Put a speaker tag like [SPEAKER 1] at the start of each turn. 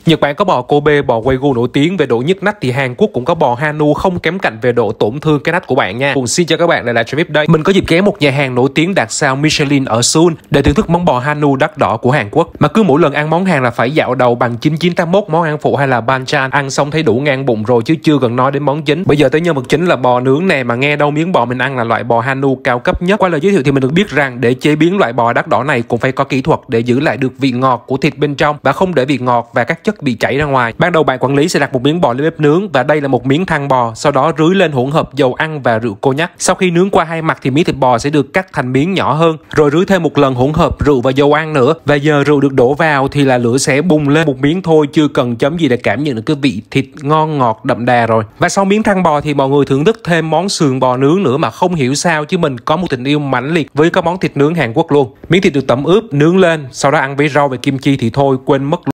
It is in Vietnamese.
[SPEAKER 1] Nhật Bản có bò Kobe, bò Wagyu nổi tiếng về độ nhức nách, thì Hàn Quốc cũng có bò Hanu không kém cạnh về độ tổn thương cái nách của bạn nha. Cùng xin chào các bạn, lại là Travis đây. Mình có dịp ghé một nhà hàng nổi tiếng đạt sao Michelin ở Seoul để thưởng thức món bò Hanu đắt đỏ của Hàn Quốc. Mà cứ mỗi lần ăn món hàng là phải dạo đầu bằng 9981 món ăn phụ hay là banchan, ăn xong thấy đủ ngang bụng rồi chứ chưa cần nói đến món chính. Bây giờ tới nhân vật chính là bò nướng nè, mà nghe đâu miếng bò mình ăn là loại bò Hanu cao cấp nhất. Qua lời giới thiệu thì mình được biết rằng để chế biến loại bò đắt đỏ này cũng phải có kỹ thuật để giữ lại được vị ngọt của thịt bên trong và không để vị ngọt và các chất bị chảy ra ngoài. Ban đầu bạn quản lý sẽ đặt một miếng bò lên bếp nướng, và đây là một miếng thăn bò, sau đó rưới lên hỗn hợp dầu ăn và rượu cognac. Sau khi nướng qua hai mặt thì miếng thịt bò sẽ được cắt thành miếng nhỏ hơn, rồi rưới thêm một lần hỗn hợp rượu và dầu ăn nữa. Và giờ rượu được đổ vào thì là lửa sẽ bùng lên một miếng thôi, chưa cần chấm gì để cảm nhận được cái vị thịt ngon ngọt đậm đà rồi. Và sau miếng thăn bò thì mọi người thưởng thức thêm món sườn bò nướng nữa, mà không hiểu sao chứ mình có một tình yêu mãnh liệt với các món thịt nướng Hàn Quốc luôn. Miếng thịt được tẩm ướp nướng lên, sau đó ăn với rau và kim chi thì thôi quên mất luôn.